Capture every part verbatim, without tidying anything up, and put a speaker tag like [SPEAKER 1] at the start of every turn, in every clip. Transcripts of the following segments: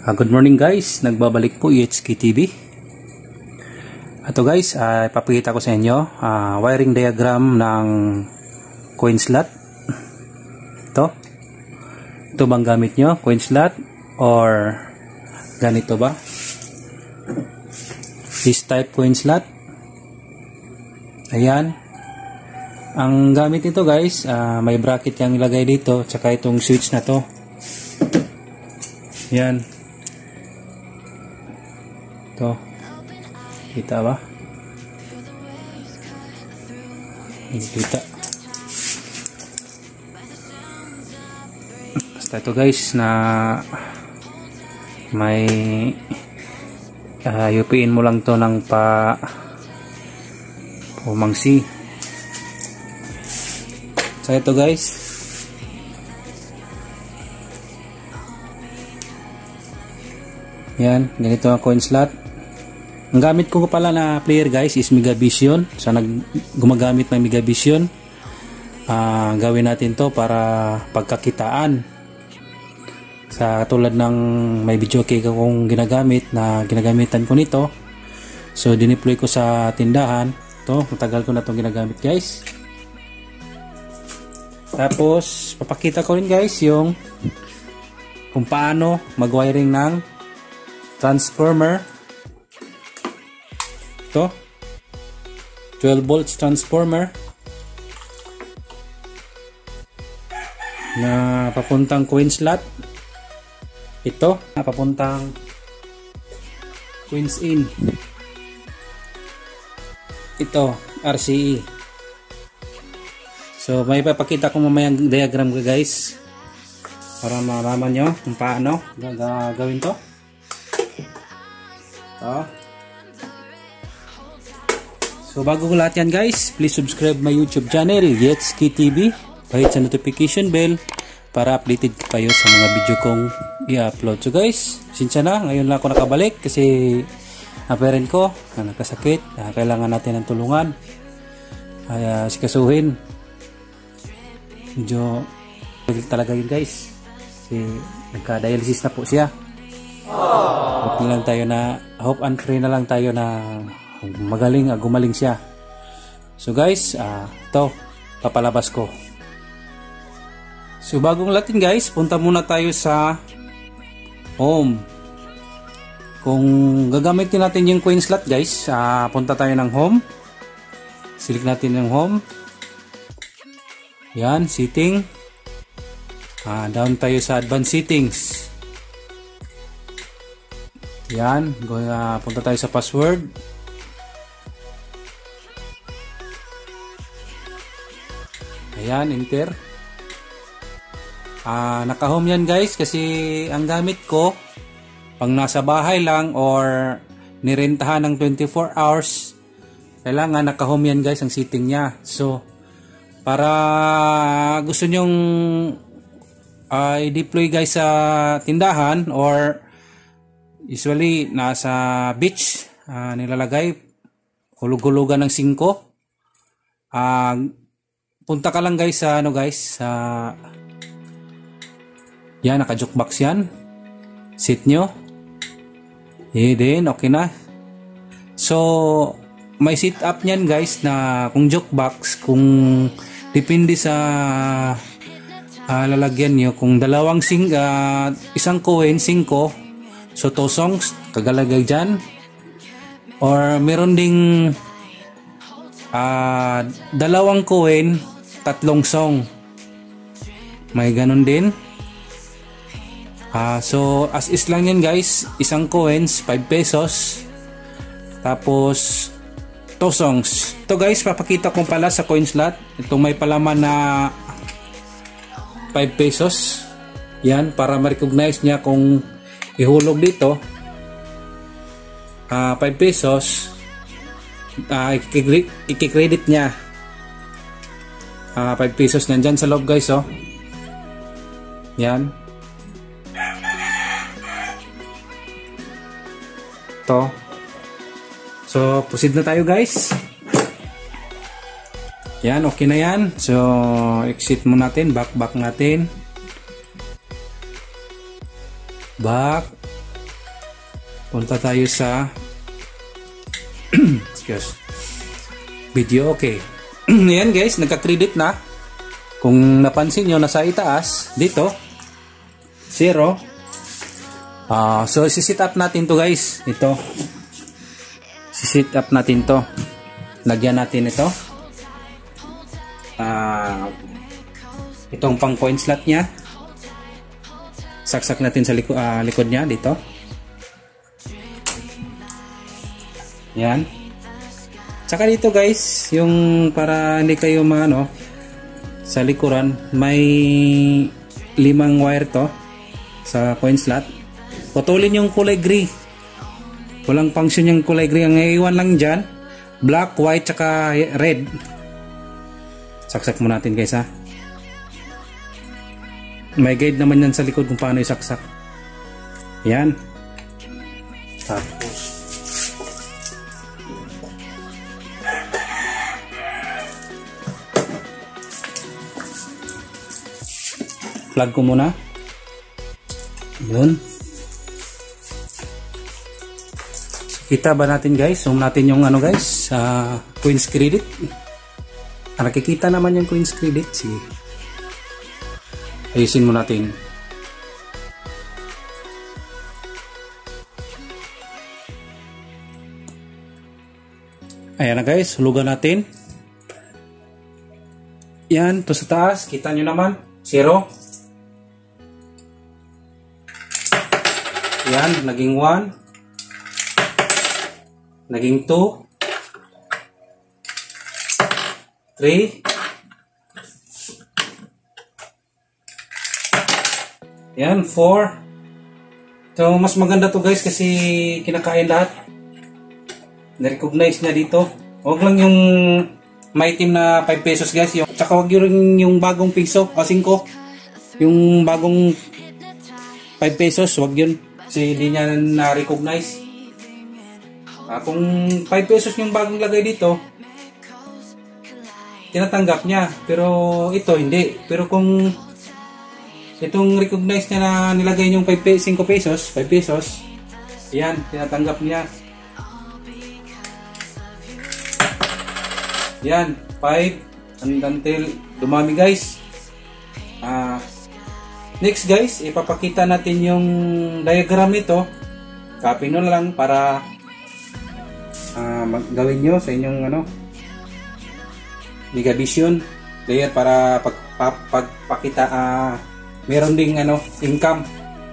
[SPEAKER 1] Uh, good morning guys, nagbabalik po E H K T V. Ito guys, uh, ipapakita ko sa inyo uh, wiring diagram ng coin slot. Ito. Ito bang gamit nyo? Coin slot or ganito ba? This type coin slot. Ayan. Ang gamit nito guys, uh, may bracket yung ilagay dito, tsaka itong switch na to. Ayan. Ito. Kita ba? Hindi kita. Basta ito guys na may uh, U P in mo lang to ng pa pumangsi. So ito guys. Yan, ganito ang coin slot. Ang gamit ko pala na player guys is Megavision. So nag gumagamit ng Megavision. Uh, gawin natin to para pagkakitaan. Sa tulad ng may video kay kong ginagamit na ginagamitan ko nito. So dineploy ko sa tindahan. To, matagal ko na itong ginagamit guys. Tapos papakita ko rin guys yung kung paano mag-wiring ng transformer. Ito twelve volts transformer na papuntang coin slot. Ito na papuntang coins in. Ito R C E. So may papakita ko mamaya ang diagram ko guys para malaman nyo kung paano gagawin to. Ito. So bago ko lahat yan guys, please subscribe my YouTube channel, E H K T V. Pahit sa notification bell para updated kayo sa mga video kong i-upload. So guys, sinsya na, ngayon lang ako nakabalik kasi ang parent ko na nakasakit. Uh, kailangan natin ng tulungan. Ay, uh, sikasuhin. Medyo talaga yun guys. Kasi nagka-dialysis na po siya. Hope na lang tayo na, hope and pray na lang tayo na magaling, uh, gumaling siya. So guys, uh, ito, papalabas ko. So bagong latin guys, punta muna tayo sa home. Kung gagamitin natin yung coin slot guys, uh, punta tayo ng home. Select natin yung home. Yan, setting. Uh, down tayo sa advanced settings. Yan, uh, punta tayo sa password. Ayan, enter. Uh, naka-home yan guys kasi ang gamit ko pang nasa bahay lang or nirentahan ng twenty-four hours, kailangan naka-home yan guys ang setting niya. So para gusto nyong uh, i-deploy guys sa tindahan or usually nasa beach, uh, nilalagay hulug-hulugan ng singko. Uh, punta ka lang guys sa ano guys sa yan, naka-jukebox yan. Set nyo. Eh, din, okay na. So, may set up nyan guys na kung jukebox, kung depende sa uh, lalagyan nyo. Kung dalawang sing, uh, isang coin, singko, so two songs, kagalagay dyan. Or meron ding uh, dalawang coin, tatlong song. May ganun din. Uh, so as is lang yan guys, isang coins five pesos, tapos two songs. Ito guys, papakita ko pala sa coin slot itong may palaman na five pesos. Yan, para ma-recognize niya kung ihulog dito uh, five pesos, uh, i-credit niya uh, five pesos nandyan sa loob guys. Oh, yan. To. So, proceed na tayo guys. Yan, okay na yan. So, exit mo natin, back back natin. Back. Punta tayo sa excuse video. Okay. Ayan guys, nagka-credit na. Kung napansin nyo, nasa itaas dito zero. Uh, so si-set up natin to guys. Ito si-set up natin to. Lagyan natin ito. Uh, itong pang coin slot nya. Saksak natin sa liko, uh, likod nya dito. Yan. Tsaka dito guys, yung para hindi kayo maano, sa likuran, may limang wire to sa coin slot. Putulin yung kulay gray. Walang function yung kulay gray. Ang iiwan lang dyan, black, white, tsaka red. Saksak mo natin guys ha. May guide naman yan sa likod kung paano isaksak. Yan. Tapos plug ko muna. Yun. Kita ba natin guys? Zoom natin yung ano guys, uh, Queen's Credit. Ah, nakikita naman yung Queen's Credit. Sige. Ayusin mo natin. Ayan na guys, hulugan natin. Yan, to sa taas. Kita nyo naman. Zero. Yan, naging one. Naging two. three. Yan, four. So, mas maganda to guys kasi kinakain lahat. Na-recognize na dito. Huwag lang yung may team na five pesos guys. Yung, tsaka huwag yung, yung bagong piso o five. Yung bagong five pesos, huwag yun. Kasi hindi niya na-recognize. Ah, kung five pesos yung bagong lagay dito, tinatanggap niya. Pero ito, hindi. Pero kung itong recognize niya na nilagay yung five pesos, five pesos, yan, tinatanggap niya. Yan, five until dumami guys. Ah, next guys, ipapakita natin yung diagram nito. Copy nyo lang para uh, gawin nyo sa inyong ano, Megavision player para pag, pag, pagpakita uh, meron ding ano, income.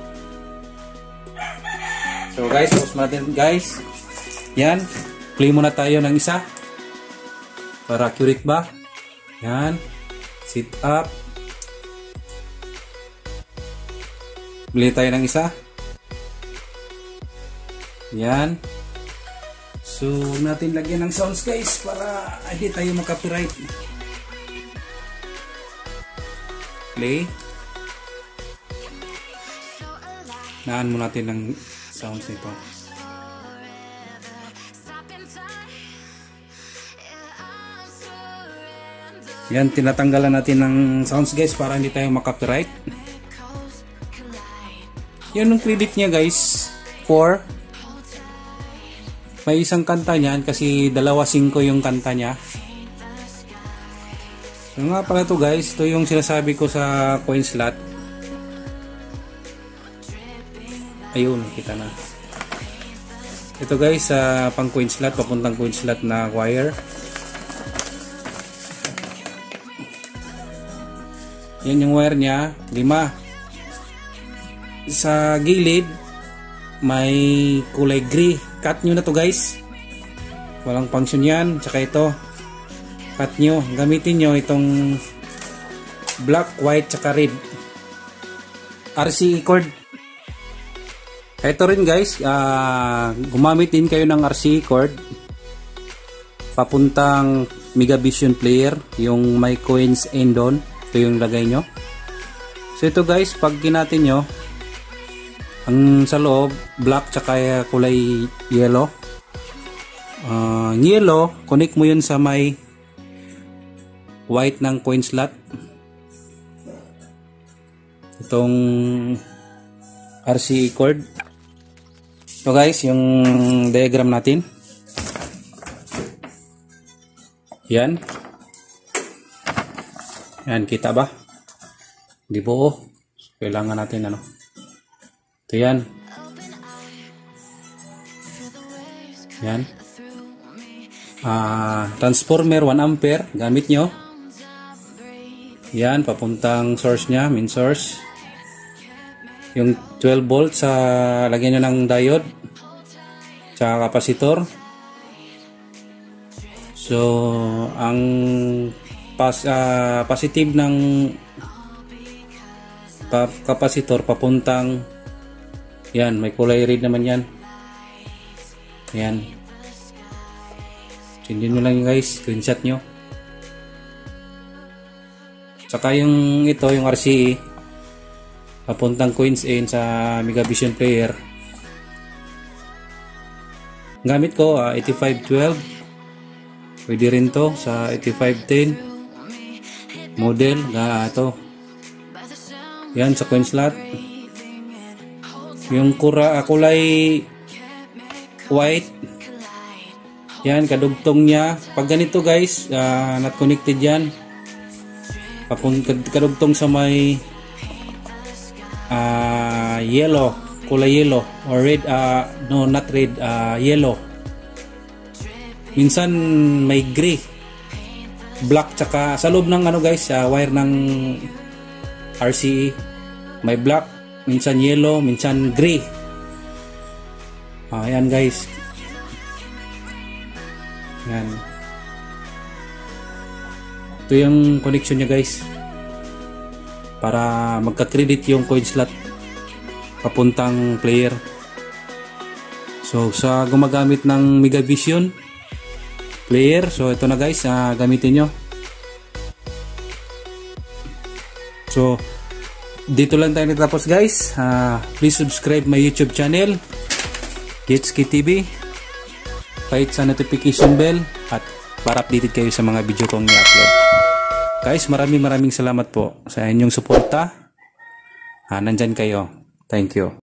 [SPEAKER 1] So guys, pause natin guys. Yan, play muna tayo ng isa para accurate ba. Yan, sit up. Bili tayo ng isa. Yan. So, natin lagyan ng sounds guys para hindi tayo mag-copyright. Play. Naan mo natin ng sounds nito. Yan, tinatanggalan natin ng sounds guys para hindi tayo mag-copyright. Yan yung credit niya guys, four. May isang kanta niyan kasi dalawa singko yung kanta niya. So nga pala to guys, ito yung sinasabi ko sa coin slot. Ayun, kita na. Ito guys, sa uh, pang coin slot, papuntang coin slot na wire. Yan yung wire niya, lima. Sa gilid may kulay gray. Cut nyo na to guys, walang function yan. Tsaka ito, cut nyo, gamitin nyo itong black, white, tsaka red R C E cord. Ito rin guys, uh, gumamit din kayo ng R C E cord papuntang Megavision player, yung may coins end on. Ito yung lagay nyo. So ito guys, pag ginatin nyo, ang sa loob black tsaka kulay yellow. Uh, yellow, connect mo yun sa may white ng coin slot. Itong R C E cord. So guys, yung diagram natin. Yan. Yan, kita ba? Di buo. Kailangan natin ano. Ito yan. Yan. Ah, transformer one ampere gamit nyo. Yan, papuntang source nya, main source. Yung twelve volt sa lagyan nyo ng diode sa kapasitor. So ang pas, uh, positive ng pa, kapasitor papuntang, yan, may kulay red naman yan. Yan, sundin nyo lang yun guys, screenshot nyo. Saka yung ito, yung R C A papuntang coins in sa Megavision player. Gamit ko uh, eighty-five twelve. Pwede rin to sa eighty-five ten model na uh, ito. Yan sa coin slot. Yung kura, uh, kulay white. Yan, kadugtong niya. Pag ganito guys, uh, not connected yan. Papunta kadugtong sa may Uh, yellow, kulay yellow or red, uh, no not red, uh, yellow. Minsan may gray, black, tsaka sa loob ng ano guys, uh, wire ng R C A may black, minsan yellow, minsan gray. Ah, yan guys. Yan. Ito yung connection niya guys, para magka-credit yung coin slot papuntang player. So sa gumagamit ng Megavision player, so ito na guys, uh, gamitin nyo. So dito lang tayo natapos guys. Uh, please subscribe my YouTube channel Getski T V, kahit sa notification bell, at para updated kayo sa mga video kong i-upload. Guys, maraming maraming salamat po sa inyong suporta. Ah, nandyan kayo. Thank you.